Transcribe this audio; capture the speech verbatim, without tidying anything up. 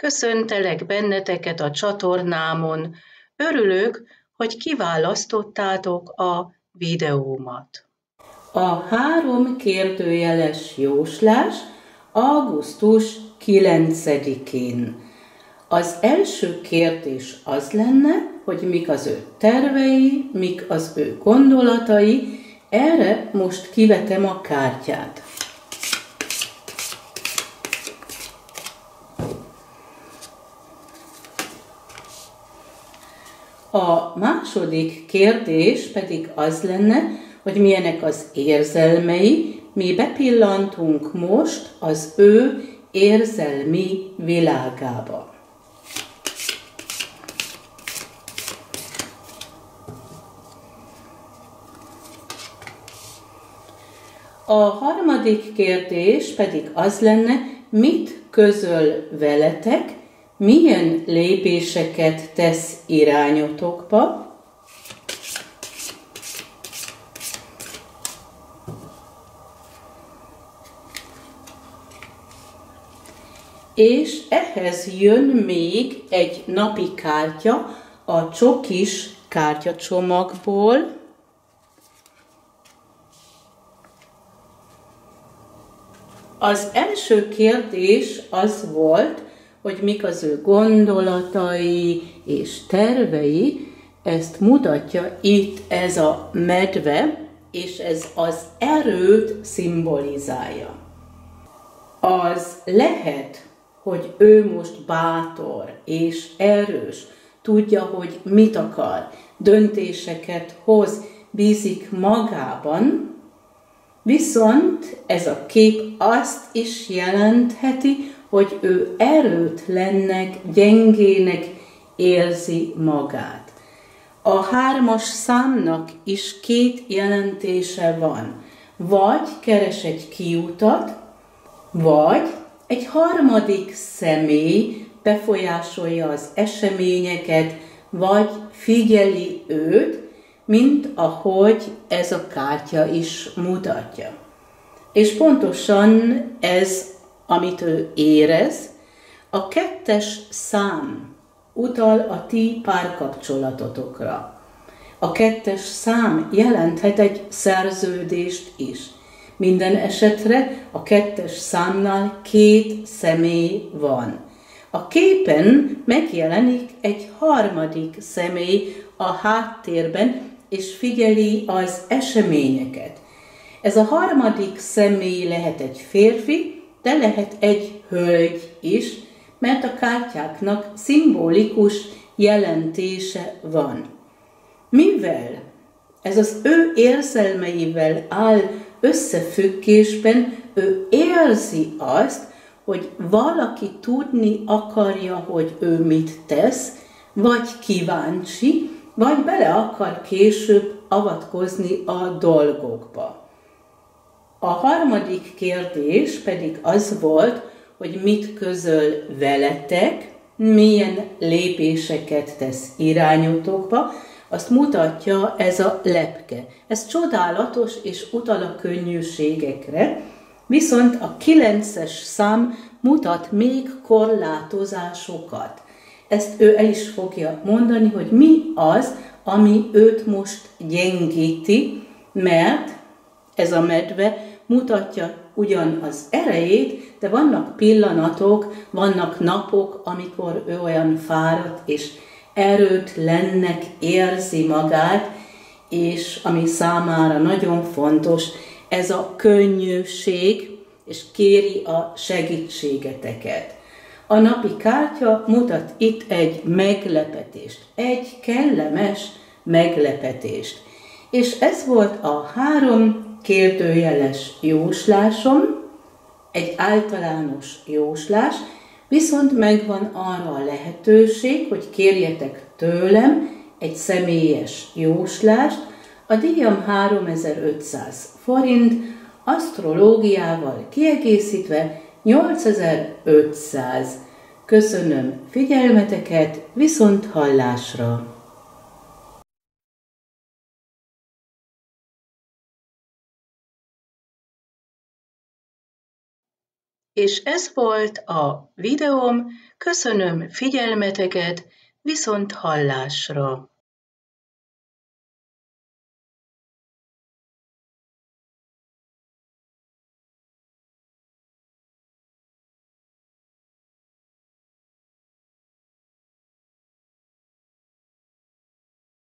Köszöntelek benneteket a csatornámon. Örülök, hogy kiválasztottátok a videómat. A három kérdőjeles jóslás augusztus kilencedikén. Az első kérdés az lenne, hogy mik az ő tervei, mik az ő gondolatai. Erre most kivetem a kártyát. A második kérdés pedig az lenne, hogy milyenek az érzelmei. Mi bepillantunk most az ő érzelmi világába. A harmadik kérdés pedig az lenne, mit közöl veletek, milyen lépéseket tesz irányotokba. És ehhez jön még egy napi kártya a csokis kártyacsomagból. Az első kérdés az volt, hogy mik az ő gondolatai és tervei. Ezt mutatja itt ez a medve, és ez az erőt szimbolizálja. Az lehet, hogy ő most bátor és erős, tudja, hogy mit akar, döntéseket hoz, bízik magában, viszont ez a kép azt is jelentheti, hogy ő erőtlennek, gyengének érzi magát. A hármas számnak is két jelentése van. Vagy keres egy kiutat, vagy egy harmadik személy befolyásolja az eseményeket, vagy figyeli őt, mint ahogy ez a kártya is mutatja. És pontosan ez, amit ő érez, a kettes szám utal a ti párkapcsolatotokra. A kettes szám jelenthet egy szerződést is. Minden esetre a kettes számnál két személy van. A képen megjelenik egy harmadik személy a háttérben, és figyeli az eseményeket. Ez a harmadik személy lehet egy férfi, de lehet egy hölgy is, mert a kártyáknak szimbolikus jelentése van. Mivel ez az ő érzelmeivel áll összefüggésben, ő érzi azt, hogy valaki tudni akarja, hogy ő mit tesz, vagy kíváncsi, vagy bele akar később avatkozni a dolgokba. A harmadik kérdés pedig az volt, hogy mit közöl veletek, milyen lépéseket tesz irányotokba. Azt mutatja ez a lepke. Ez csodálatos és utal a könnyűségekre, viszont a kilences szám mutat még korlátozásokat. Ezt ő el is fogja mondani, hogy mi az, ami őt most gyengíti, mert ez a medve mutatja ugyan az erejét, de vannak pillanatok, vannak napok, amikor ő olyan fáradt és erőtlennek érzi magát, és ami számára nagyon fontos, ez a könnyűség, és kéri a segítségeteket. A napi kártya mutat itt egy meglepetést, egy kellemes meglepetést. És ez volt a három kérdőjeles jóslásom, egy általános jóslás, viszont megvan arra a lehetőség, hogy kérjetek tőlem egy személyes jóslást. A díjam háromezer-ötszáz forint, asztrológiával kiegészítve nyolcezer-ötszáz. Köszönöm figyelmeteket, viszont hallásra! És ez volt a videóm, köszönöm figyelmeteket, viszont hallásra!